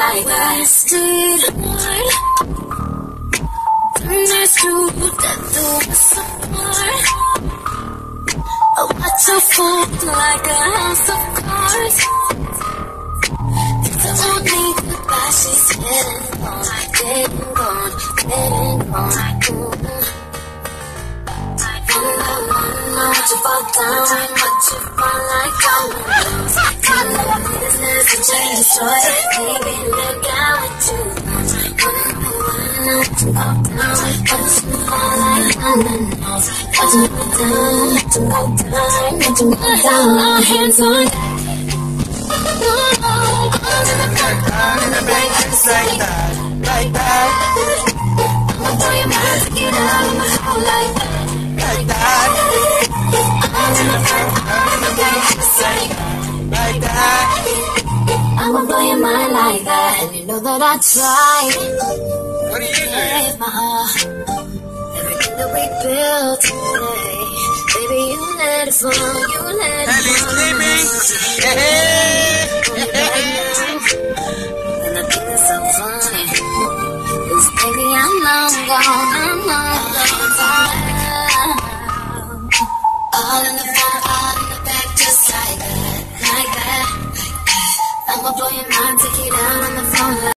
like that. Street wide, turn through that door apart. I watch you fold like a house of cards. I don't need goodbye, she's getting gone, getting gone, getting gone. Watch you fall down, watch you fall like dominoes. Got no business to change the story. Baby, look out what you watch you fall down, watch you fall like dominoes. Watch you go down, watch you go down, watch you go down. All hands on deck. Close in the back, in the back, just like that, like that. I'ma throw your mind to get out of my hole like that, like that. Like that. I'ma blow your mind like that, and you know that I tried. What are you doing? My heart, everything that we built today, baby, you let it fall, you let it fall. And the thing that's so funny is, baby, I'm long gone, I'm long gone. All in the front, all in the back, just like that, like that. I'ma blow your mind, take it out on the phone.